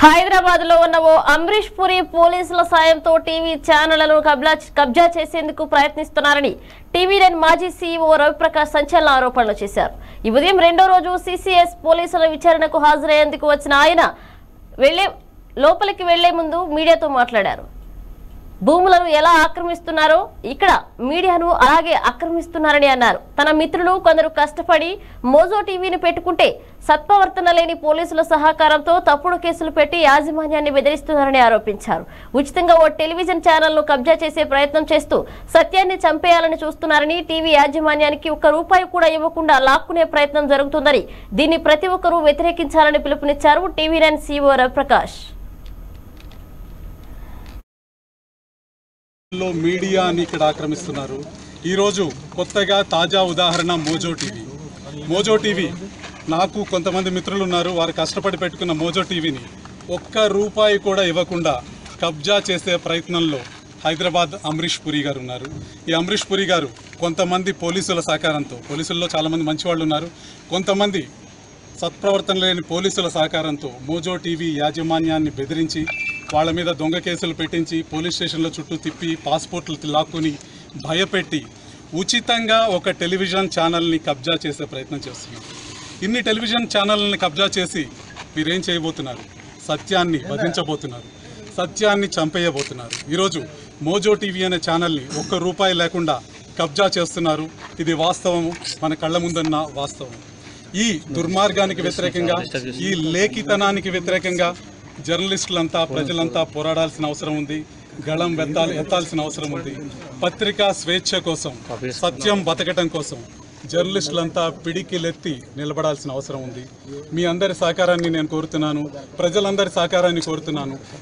హైదరాబాద్ లో ఉన్న ఓ అమరీష్ పురి పోలీసుల సాయంతో టీవీ ఛానళ్లను కబ్జా చేసేందుకు ప్రయత్నిస్తున్నారని టీవీ9 మాజీ సీఈఓ రవిప్రకాష్ సంచలన ఆరోపణలు చేశారు. ఈ ఉదయం రెండో రోజు సిసిఎస్ పోలీసుల విచారణకు హాజరయ్యేందుకు వచ్చిన ఆయన లోపలికి వెళ్లే ముందు మీడియాతో మాట్లాడారు. భూములను ఎలా ఆక్రమిస్తున్నారో ఇక్కడ మీడియాను అలాగే ఆక్రమిస్తున్నారని అన్నారు. తన మిత్రులు కొందరు కష్టపడి మోజో టీవీని పెట్టుకుంటే సత్ప్రవర్తన లేని పోలీసుల సహకారంతో తప్పుడు కేసులు పెట్టి యాజమాన్యాన్ని బెదిరిస్తున్నారని ఆరోపించారు. ఉచితంగా ఓ టెలివిజన్ ఛానల్ను కబ్జా చేసే ప్రయత్నం చేస్తూ సత్యాన్ని చంపేయాలని చూస్తున్నారని, టీవీ యాజమాన్యానికి ₹1 కూడా ఇవ్వకుండా లాక్కునే ప్రయత్నం జరుగుతుందని, దీన్ని ప్రతి ఒక్కరూ వ్యతిరేకించాలని పిలుపునిచ్చారు టీవీ9 సీఈఓ రవిప్రకాష్. మీడియాని ఇక్కడ ఆక్రమిస్తున్నారు. ఈరోజు కొత్తగా తాజా ఉదాహరణ మోజో టీవీ నాకు కొంతమంది మిత్రులు ఉన్నారు. వారు కష్టపడి పెట్టుకున్న మోజో టీవీని ₹1 కూడా ఇవ్వకుండా కబ్జా చేసే ప్రయత్నంలో హైదరాబాద్ అమరీష్ పురి గారు ఉన్నారు. ఈ అమరీష్ పురి గారు కొంతమంది పోలీసుల సహకారంతో, పోలీసుల్లో చాలామంది మంచి వాళ్ళు ఉన్నారు, కొంతమంది సత్ప్రవర్తన లేని పోలీసుల సహకారంతో మోజో టీవీ యాజమాన్యాన్ని బెదిరించి వాళ్ళ మీద దొంగ కేసులు పెట్టించి పోలీస్ స్టేషన్లో చుట్టూ తిప్పి పాస్పోర్ట్లు లాక్కుని భయపెట్టి ఉచితంగా ఒక టెలివిజన్ ఛానల్ని కబ్జా చేసే ప్రయత్నం చేస్తున్నారు. ఇన్ని టెలివిజన్ ఛానల్ని కబ్జా చేసి మీరేం చేయబోతున్నారు? సత్యాన్ని వధించబోతున్నారు, సత్యాన్ని చంపేయబోతున్నారు. ఈరోజు మోజో టీవీ అనే ఛానల్ని ₹1 లేకుండా కబ్జా చేస్తున్నారు. ఇది వాస్తవము, మన కళ్ళ ముందున్న వాస్తవం. ఈ దుర్మార్గానికి వ్యతిరేకంగా, ఈ లేఖితనానికి వ్యతిరేకంగా జర్నలిస్టులంతా, ప్రజలంతా పోరాడాల్సిన అవసరం ఉంది. గళం ఎత్తాల్సిన అవసరం ఉంది. పత్రికా స్వేచ్ఛ కోసం, సత్యం బతకటం కోసం జర్నలిస్టులంతా పిడికిలెత్తి నిలబడాల్సిన అవసరం ఉంది. మీ అందరి సహకారాన్ని నేను కోరుతున్నాను, ప్రజలందరి సహకారాన్ని కోరుతున్నాను.